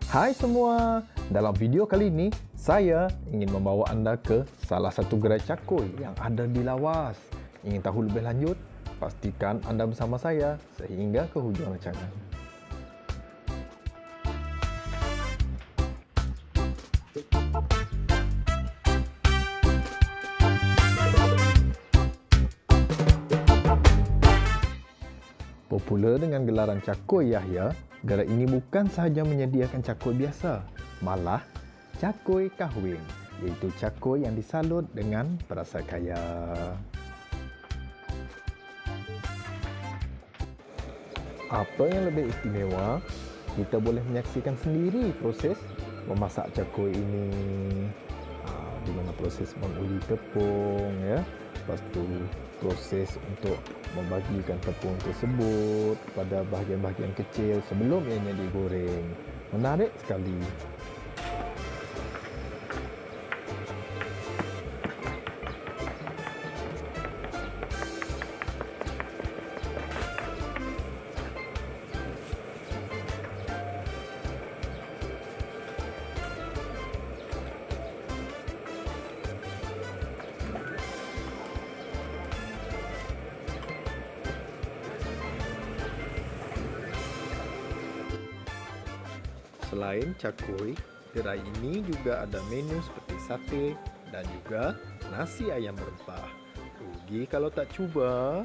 Hai semua, dalam video kali ini saya ingin membawa anda ke salah satu gerai cakoi yang ada di Lawas. Ingin tahu lebih lanjut? Pastikan anda bersama saya sehingga ke hujung rancangan. Popular dengan gelaran Cakoi Yahya, gerai ini bukan sahaja menyediakan cakoi biasa, malah cakoi kahwin, iaitu cakoi yang disalut dengan perasa kaya. Apa yang lebih istimewa, kita boleh menyaksikan sendiri proses memasak cakoi ini. Di mana proses menguli tepung, ya. Lepas tu proses untuk membagikan tepung tersebut pada bahagian-bahagian kecil sebelum ianya digoreng. Menarik sekali. Selain cakoi, gerai ini juga ada menu seperti sate dan juga nasi ayam berempah. Rugi kalau tak cuba.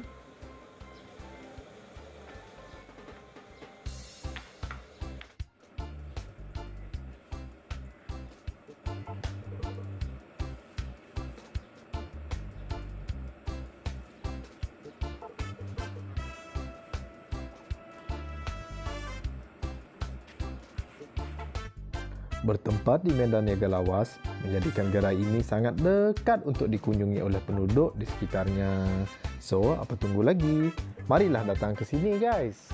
Bertempat di Medan Niaga Lawas menjadikan gerai ini sangat dekat untuk dikunjungi oleh penduduk di sekitarnya. So, apa tunggu lagi? Marilah datang ke sini, guys.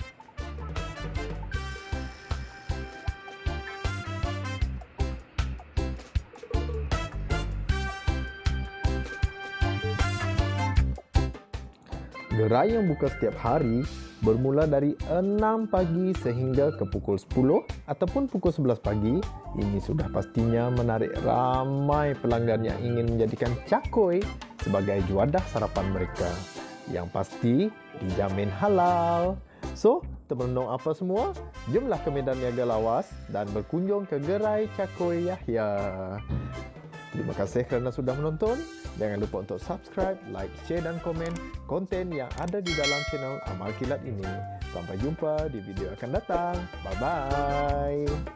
Gerai yang buka setiap hari bermula dari 6 pagi sehingga ke pukul 10 ataupun pukul 11 pagi. Ini sudah pastinya menarik ramai pelanggan yang ingin menjadikan cakoi sebagai juadah sarapan mereka. Yang pasti dijamin halal. So, teman-teman apa semua? Jomlah ke Medan Niaga Lawas dan berkunjung ke gerai Cakoi Yahya. Terima kasih kerana sudah menonton. Jangan lupa untuk subscribe, like, share dan komen konten yang ada di dalam channel Amal Kilat ini. Sampai jumpa di video akan datang. Bye-bye.